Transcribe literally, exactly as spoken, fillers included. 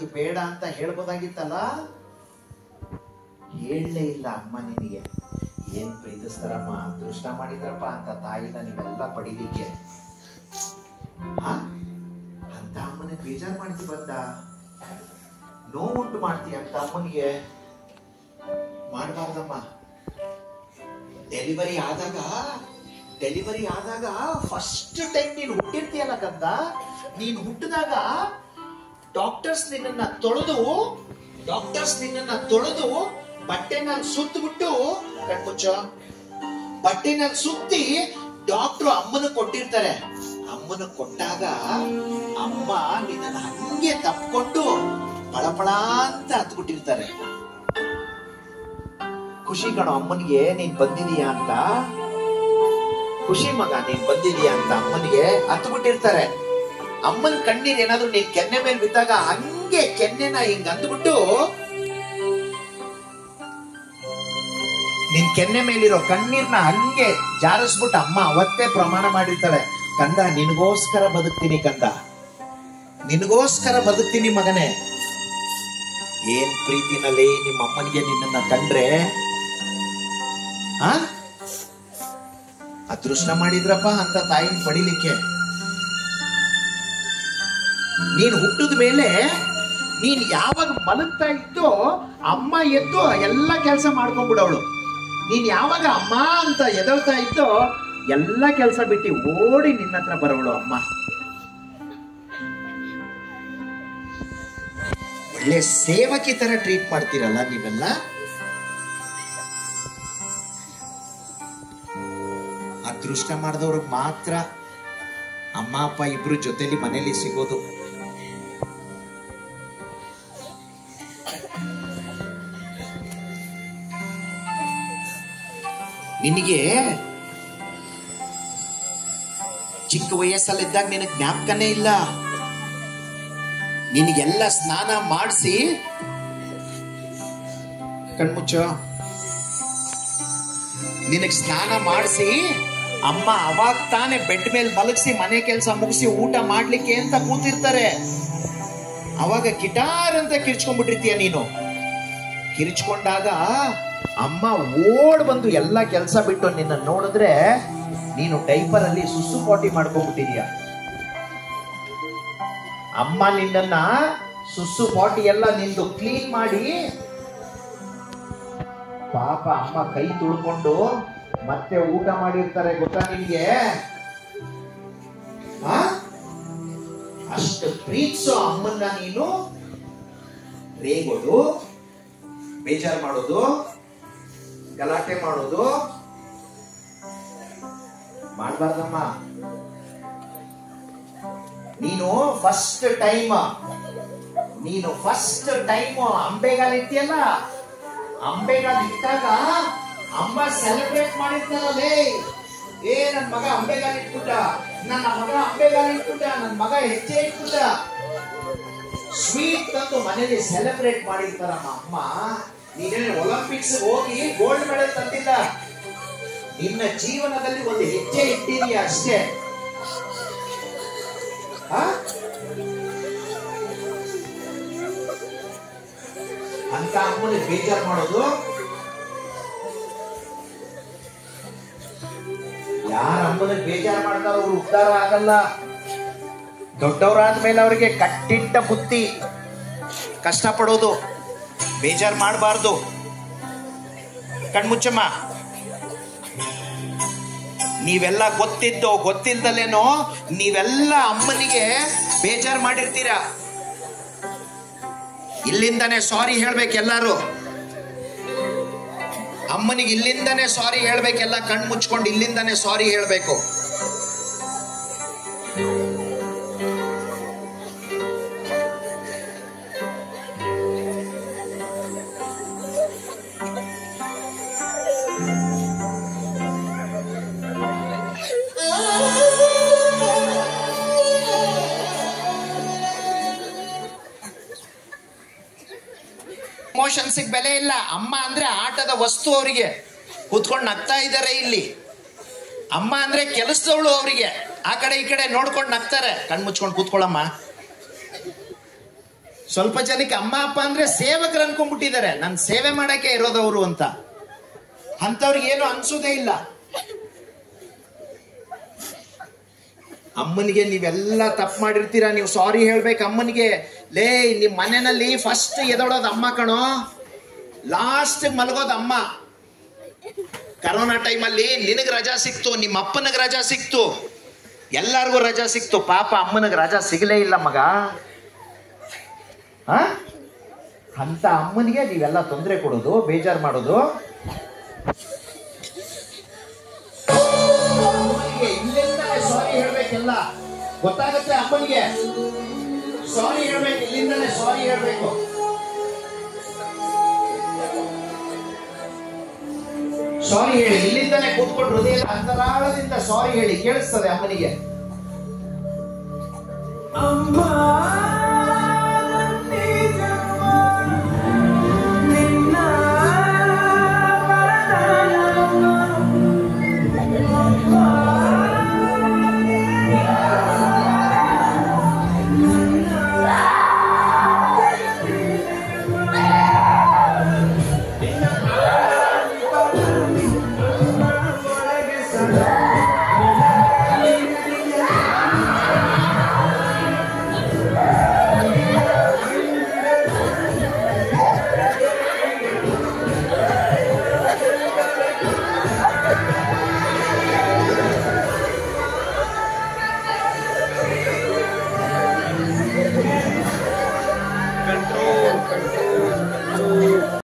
ಇದು ಬೇಡ ಅಂತ ಹೇಳ್ಬೋದಾಗಿತ್ತಲ್ಲ, ಹೇಳಲೇ ಇಲ್ಲ ಅಮ್ಮ ನಿನಗೆ. ಏನ್ ಪ್ರೀತಿಸ್ತಾರಮ್ಮ, ಅದೃಷ್ಟ ಮಾಡಿದ್ರಪ್ಪ ಅಂತ ತಾಯಿನ ನೀವೆಲ್ಲ ಪಡಿಲಿಕ್ಕೆ. ಅಂತ ಅಮ್ಮನಿಗೆ ಬೇಜಾರು ಮಾಡ್ತಿ ಬಂದ, ನೋವುಂಟು ಮಾಡ್ತೀಯ ಅಂತ ಅಮ್ಮನಿಗೆ. ಮಾಡಬಾರ್ದಮ್ಮ. ಡೆಲಿವರಿ ಆದಾಗ ಡೆಲಿವರಿ ಆದಾಗ ಫಸ್ಟ್ ಟೈಮ್ ನೀನು ಹುಟ್ಟಿರ್ತೀಯಲ್ಲ ಕಂದ, ನೀನು ಹುಟ್ಟಿದಾಗ ಡಾಕ್ಟರ್ಸ್ ನಿನ್ನ ತೊಳೆದು ಡಾಕ್ಟರ್ಸ್ ನಿನ್ನ ತೊಳೆದು ಬಟ್ಟೆನಲ್ಲಿ ಸುತ್ತಬಿಟ್ಟು, ಕಣ್ಮುಚ್ಚ, ಬಟ್ಟೆನಲ್ಲಿ ಸುತ್ತಿ ಡಾಕ್ಟ್ರು ಅಮ್ಮನ ಕೊಟ್ಟಿರ್ತಾರೆ. ಅಮ್ಮನ ಕೊಟ್ಟಾಗ ಅಮ್ಮ ನಿನ್ನ ಹಂಗೆ ತಪ್ಕೊಂಡು ಪಳಪಳ ಅಂತ ಹತ್ಬಿಟ್ಟಿರ್ತಾರೆ. ಖುಷಿ ಕಣೋ ಅಮ್ಮನಿಗೆ ನೀನ್ ಬಂದಿದೀಯಾ ಅಂತ, ಖುಷಿ ಮಗ ನೀನ್ ಬಂದಿದೀಯಾ ಅಂತ ಅಮ್ಮನಿಗೆ ಹತ್ಬಿಟ್ಟಿರ್ತಾರೆ. ಅಮ್ಮನ ಕಣ್ಣೀರ್ ಏನಾದ್ರು ನೀನ್ ಕೆನ್ನೆ ಮೇಲೆ ಬಿದ್ದಾಗ ಹಂಗೆ ಕೆನ್ನೆನ ಹಿಂಗ್ ಅಂದ್ಬಿಟ್ಟು ನಿನ್ ಕೆನ್ನೆ ಮೇಲಿರೋ ಕಣ್ಣೀರ್ನ ಹಂಗೆ ಜಾರಿಸ್ಬಿಟ್ಟು ಅಮ್ಮ ಅವತ್ತೇ ಪ್ರಮಾಣ ಮಾಡಿರ್ತಾಳೆ, ಕಂದ ನಿನಗೋಸ್ಕರ ಬದುಕ್ತೀನಿ, ಕಂದ ನಿನಗೋಸ್ಕರ ಬದುಕ್ತೀನಿ ಮಗನೇ. ಏನ್ ಪ್ರೀತಿನಲ್ಲಿ ನಿಮ್ಮ ಅಮ್ಮನಿಗೆ ನಿನ್ನನ್ನ ಕಂಡ್ರೆ ಆ ಅದೃಷ್ಟ ಮಾಡಿದ್ರಪ್ಪ ಅಂತ ತಾಯಿನ ಪಡಿಲಿಕ್ಕೆ. ನೀನ್ ಹುಟ್ಟಿದ ಮೇಲೆ ನೀನ್ ಯಾವಾಗ ಮಲಗ್ತಾ ಇದ್ದೋ ಅಮ್ಮ ಎದ್ದು ಎಲ್ಲ ಕೆಲಸ ಮಾಡ್ಕೊಂಡ್ಬಿಡವಳು. ನೀನ್ ಯಾವಾಗ ಅಮ್ಮ ಅಂತ ಎದಳ್ತಾ ಇದ್ದೋ ಎಲ್ಲ ಕೆಲಸ ಬಿಟ್ಟು ಓಡಿ ನಿನ್ನ ಹತ್ರ ಬರೋಳು ಅಮ್ಮ. ಒಳ್ಳೆ ಸೇವಕಿ ತರ ಟ್ರೀಟ್ ಮಾಡ್ತೀರಲ್ಲ ನೀವೆಲ್ಲ. ಅದೃಷ್ಟ ಮಾಡಿದವ್ರಿಗೆ ಮಾತ್ರ ಅಮ್ಮ ಅಪ್ಪ ಇಬ್ರು ಜೊತೆಲಿ ಮನೇಲಿ ಸಿಗೋದು. ನಿನಗೆ ಚಿಕ್ಕ ವಯಸ್ಸಲ್ಲಿದ್ದಾಗ ನಿನಗೆ ಜ್ಞಾಪಕನೇ ಇಲ್ಲ. ನಿನಗೆಲ್ಲ ಸ್ನಾನ ಮಾಡಿಸಿ, ಕಣ್ಮುಚ್ಚ, ನಿನಗೆ ಸ್ನಾನ ಮಾಡಿಸಿ ಅಮ್ಮ ಅವಾಗ ತಾನೇ ಬೆಡ್ ಮೇಲೆ ಮಲಗಿಸಿ ಮನೆ ಕೆಲಸ ಮುಗಿಸಿ ಊಟ ಮಾಡ್ಲಿಕ್ಕೆ ಅಂತ ಕೂತಿರ್ತಾರೆ. ಅವಾಗ ಗಿಟಾರ್ ಅಂತ ಕಿರ್ಚ್ಕೊಂಡ್ಬಿಟ್ಟಿರ್ತೀಯ ನೀನು. ಕಿರ್ಚ್ಕೊಂಡಾಗ ಅಮ್ಮ ಓಡ್ ಬಂದು ಎಲ್ಲ ಕೆಲಸ ಬಿಟ್ಟು ನಿನ್ನ ನೋಡಿದ್ರೆ ನೀನು ಡೈಪರ್ ಅಲ್ಲಿ ಸುಸು ಪಾಟಿ ಮಾಡ್ಕೊಂಡ್ಬಿಟ್ಟಿದೀಯ. ಅಮ್ಮ ನಿನ್ನ ಸುಸು ಪಾಟಿ ಎಲ್ಲ ನಿಂದು ಕ್ಲೀನ್ ಮಾಡಿ, ಪಾಪ ಅಮ್ಮ ಕೈ ತುಳ್ಕೊಂಡು ಮತ್ತೆ ಊಟ ಮಾಡಿರ್ತಾರೆ, ಗೊತ್ತಾ ನಿನ್ಗೆ? ಅಷ್ಟು ಪ್ರೀತಿಸೋ ಅಮ್ಮನ್ನ ನೀನು ರೇಗೋದು, ಬೇಜಾರು ಮಾಡೋದು, ಗಲಾಟೆ ಮಾಡೋದು ಮಾಡಬಾರ್ದಮ್ಮ. ನೀನು ಫಸ್ಟ್ ಟೈಮ್ ನೀನು ಫಸ್ಟ್ ಟೈಮ್ ಅಂಬೆಗಾಲ ಇಟ್ಟಿಯಲ್ಲ, ಅಂಬೆಗಾಲ ಇಟ್ಟಾಗ ಅಮ್ಮ ಸೆಲೆಬ್ರೇಟ್ ಮಾಡಿರ್ತಾರಲ್ಲೇ, ಏ ನನ್ ಮಗ ಅಂಬೆಗಾಲ ಇಟ್ಬಿಟ್ಟ, ನನ್ನ ಮಗ ಅಂಬೆಗಾಲ ಇಟ್ಬಿಟ್ಟ, ನನ್ ಮಗ ಹೆಜ್ಜೆ ಇಟ್ಬಿಟ್ಟ, ಸ್ವೀಟ್ ತಂದು ಮನೇಲಿ ಸೆಲೆಬ್ರೇಟ್ ಮಾಡಿರ್ತಾರಮ್ಮ ಅಮ್ಮ. ನೀನೇನು ಒಲಿಂಪಿಕ್ಸ್ ಹೋಗಿ ಗೋಲ್ಡ್ ಮೆಡಲ್ ತಂದಿಲ್ಲ, ನಿನ್ನ ಜೀವನದಲ್ಲಿ ಒಂದು ಹೆಜ್ಜೆ ಇಟ್ಟಿದೀಯ ಅಷ್ಟೇ. ಅಂತ ಅಮ್ಮನ ಬೇಜಾರು ಮಾಡೋದು. ಯಾರ ಅಮ್ಮನ ಬೇಜಾರು ಮಾಡ್ತಾರೋ ಅವ್ರು ಉದ್ಧಾರ ಆಗಲ್ಲ. ದೊಡ್ಡವರಾದ್ಮೇಲೆ ಅವ್ರಿಗೆ ಕಟ್ಟಿಟ್ಟ ಬುತ್ತಿ, ಕಷ್ಟ ಪಡೋದು, ಬೇಜಾರು ಮಾಡಬಾರ್ದು. ಕಣ್ಮುಚ್ಚಮ್ಮ, ನೀವೆಲ್ಲ ಗೊತ್ತಿದ್ದೋ ಗೊತ್ತಿಲ್ದಲೇನೋ ನೀವೆಲ್ಲ ಅಮ್ಮನಿಗೆ ಬೇಜಾರು ಮಾಡಿರ್ತೀರಾ. ಇಲ್ಲಿಂದಾನೆ ಸಾರಿ ಹೇಳ್ಬೇಕು ಎಲ್ಲಾರು. ಅಮ್ಮನಿಗೆ ಇಲ್ಲಿಂದಾನೆ ಸಾರಿ ಹೇಳ್ಬೇಕೆಲ್ಲ, ಕಣ್ ಮುಚ್ಕೊಂಡು ಇಲ್ಲಿಂದಾನೆ ಸಾರಿ ಹೇಳ್ಬೇಕು. ಇಮೋಷನ್ಸ್ ಬೆಲೆ ಇಲ್ಲ. ಅಮ್ಮ ಅಂದ್ರೆ ಆಟದ ವಸ್ತು, ಅವರಿಗೆ ಕೂತ್ಕೊಂಡು ನಗ್ತಾ ಇದ್ದಾರೆ ಇಲ್ಲಿ. ಅಮ್ಮ ಅಂದ್ರೆ ಕೆಲಸದವಳು, ಅವರಿಗೆ ಆ ಕಡೆ ಈ ಕಡೆ ನೋಡ್ಕೊಂಡು ನಗ್ತಾರೆ. ಕಣ್ ಮುಚ್ಕೊಂಡು ಕೂತ್ಕೊಳ್ಳಮ್ಮ, ಸ್ವಲ್ಪ ಜನಕ್ಕೆ ಅಮ್ಮ ಅಪ್ಪ ಅಂದ್ರೆ ಸೇವಕರು ಅನ್ಕೊಂಡ್ಬಿಟ್ಟಿದ್ದಾರೆ, ನನ್ ಸೇವೆ ಮಾಡಕ್ಕೆ ಇರೋದವರು ಅಂತ. ಅಂತವ್ರಿಗೆ ಏನು ಅನ್ಸೋದೇ ಇಲ್ಲ. ಅಮ್ಮನಿಗೆ ನೀವೆಲ್ಲ ತಪ್ಪು ಮಾಡಿರ್ತೀರಾ, ನೀವು ಸಾರಿ ಹೇಳ್ಬೇಕು ಅಮ್ಮನಿಗೆ. ಲೇ, ನಿಮ್ ಮನೆಯಲ್ಲಿ ಫಸ್ಟ್ ಎದೊಳೋದು ಅಮ್ಮ ಕಣೋ, ಲಾಸ್ಟ್ ಮಲಗೋದು ಅಮ್ಮ. ಕರೋನಾ ಟೈಮಲ್ಲಿ ನಿನಗ್ ರಜಾ ಸಿಕ್ತು, ನಿಮ್ಮ ಅಪ್ಪನಿಗೆ ರಜಾ ಸಿಕ್ತು, ಎಲ್ಲರಿಗೂ ರಜಾ ಸಿಕ್ತು. ಪಾಪ ಅಮ್ಮನಿಗೆ ರಜಾ ಸಿಗಲೇ ಇಲ್ಲ ಮಗ. ಹ ಅಂತ ಅಮ್ಮನಿಗೆ ನೀವೆಲ್ಲ ತೊಂದರೆ ಕೊಡೋದು, ಬೇಜಾರು ಮಾಡೋದು. ಇಲ್ಲಿಂದಲೇ ಸಾರಿ ಹೇಳ್ಬೇಕೆಲ್ಲ ಗೊತ್ತಾಗುತ್ತೆ ಅಮ್ಮನಿಗೆ. ಸಾರಿ ಹೇಳ್ಬೇಕು, ಇಲ್ಲಿಂದಲೇ ಸಾರಿ ಹೇಳ್ಬೇಕು. ಸಾರಿ ಹೇಳಿ, ಇಲ್ಲಿಂದಲೇ ಕೂತ್ಕೊಂಡು ಹೃದಯದ ಅಂತರಾಳದಿಂದ ಸಾರಿ ಹೇಳಿ, ಕೇಳಿಸ್ತದೆ ಅಮ್ಮನಿಗೆ. ಅಮ್ಮ